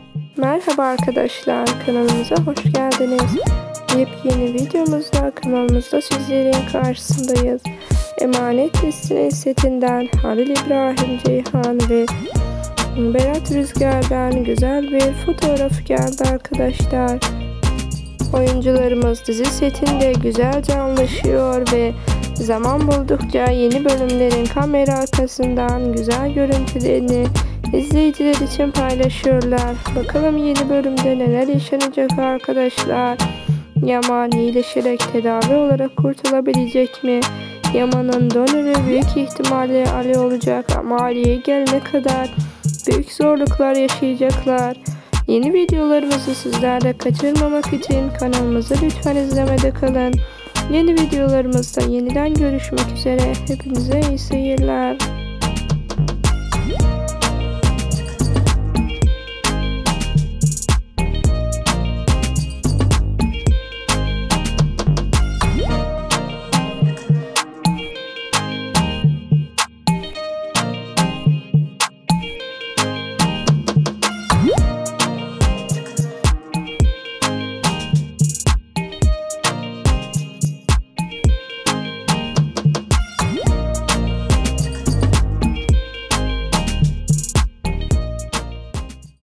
Merhaba arkadaşlar, kanalımıza hoş geldiniz. Yepyeni videomuzda kanalımızda sizlerin karşısındayız. Emanet dizisinin setinden Halil İbrahim Ceyhan ve Berat Rüzgar'dan güzel bir fotoğraf geldi arkadaşlar. Oyuncularımız dizi setinde güzelce anlaşıyor ve zaman buldukça yeni bölümlerin kamera arkasından güzel görüntülerini izleyiciler için paylaşıyorlar. Bakalım yeni bölümde neler yaşanacak arkadaşlar. Yaman iyileşerek tedavi olarak kurtulabilecek mi? Yaman'ın donörü büyük ihtimalle Ali olacak ama Ali'ye gelene kadar büyük zorluklar yaşayacaklar. Yeni videolarımızı sizler de kaçırmamak için kanalımızı lütfen izlemede kalın. Yeni videolarımızda yeniden görüşmek üzere. Hepinize iyi seyirler.